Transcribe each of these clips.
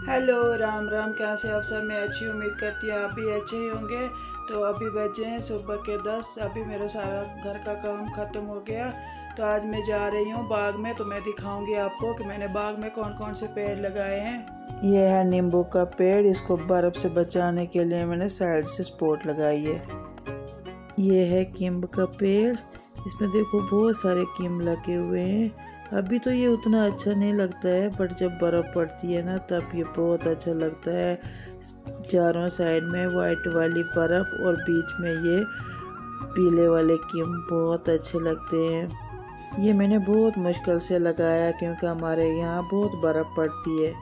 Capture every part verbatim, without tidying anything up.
Hello, Ram Ram. कैसे आप सब? मैं अच्छी उम्मीद करती हूँ आप भी अच्छे ही होंगे। तो अभी बजे हैं सुबह के दस। अभी मेरा सारा घर का काम ख़त्म हो गया। तो आज मैं जा रही हूँ बाग में। तो मैं दिखाऊंगी आपको कि मैंने बाग में कौन कौन से पेड़ लगाए हैं। ये है नींबू का पेड़। इसको बर्फ़ से बचाने के लिए मैंने साइड से सपोर्ट लगाई है। ये है किम्ब का पेड़। इसमें देखो बहुत सारे किम्ब लगे हुए हैं। अभी तो ये उतना अच्छा नहीं लगता है, बट जब बर्फ़ पड़ती है ना तब ये बहुत अच्छा लगता है। चारों साइड में वाइट वाली बर्फ़ और बीच में ये पीले वाले किम्ब बहुत अच्छे लगते हैं। ये मैंने बहुत मुश्किल से लगाया क्योंकि हमारे यहाँ बहुत बर्फ़ पड़ती है।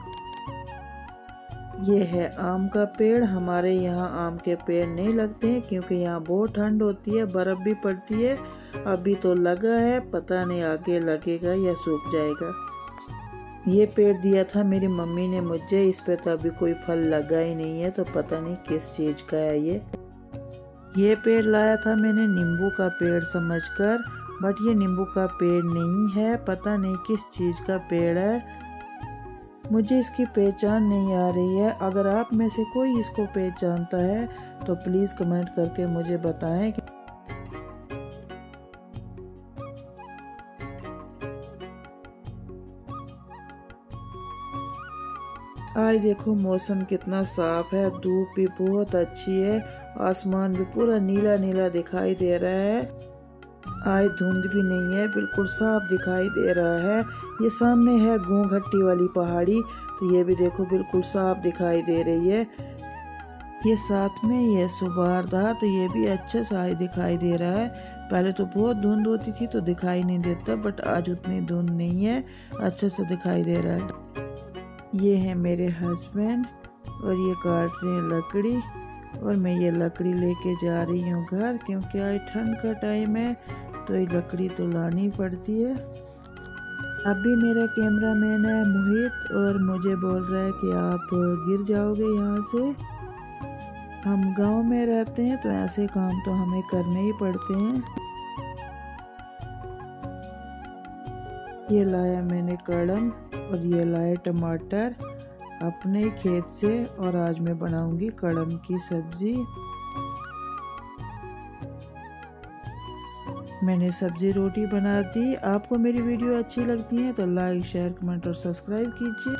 ये है आम का पेड़। हमारे यहाँ आम के पेड़ नहीं लगते हैं क्योंकि यहाँ बहुत ठंड होती है, बर्फ़ भी पड़ती है। अभी तो लगा है, पता नहीं आगे लगेगा या सूख जाएगा। ये पेड़ दिया था मेरी मम्मी ने मुझे। इस पे तो अभी कोई फल लगा ही नहीं है, तो पता नहीं किस चीज़ का है ये ये पेड़ लाया था मैंने नींबू का पेड़ समझकर, बट ये नींबू का पेड़ नहीं है। पता नहीं किस चीज़ का पेड़ है, मुझे इसकी पहचान नहीं आ रही है। अगर आप में से कोई इसको पहचानता है तो प्लीज़ कमेंट करके मुझे बताएं कि आज देखो मौसम कितना साफ है, धूप भी बहुत अच्छी है, आसमान भी पूरा नीला नीला दिखाई दे रहा है। आज धुंध भी नहीं है, बिल्कुल साफ दिखाई दे रहा है। ये सामने है घूंघट्टी वाली पहाड़ी, तो ये भी देखो बिल्कुल साफ दिखाई दे रही है। ये साथ में ये सुबारदार, तो ये भी अच्छा सा दिखाई दे रहा है। पहले तो बहुत धुंध होती थी तो दिखाई नहीं देता, बट आज उतनी धुंध नहीं है, अच्छा सा दिखाई दे रहा है। ये है मेरे हस्बैंड और ये काट रहे हैं लकड़ी, और मैं ये लकड़ी लेके जा रही हूँ घर क्योंकि आज ठंड का टाइम है तो ये लकड़ी तो लानी पड़ती है। अभी मेरा कैमरामैन है मोहित और मुझे बोल रहा है कि आप गिर जाओगे यहाँ से। हम गांव में रहते हैं तो ऐसे काम तो हमें करने ही पड़ते हैं। ये लाया मैंने कड़म और ये लाए टमाटर अपने खेत से, और आज मैं बनाऊंगी कड़म की सब्जी। मैंने सब्जी रोटी बना दी। आपको मेरी वीडियो अच्छी लगती है तो लाइक शेयर कमेंट और सब्सक्राइब कीजिए।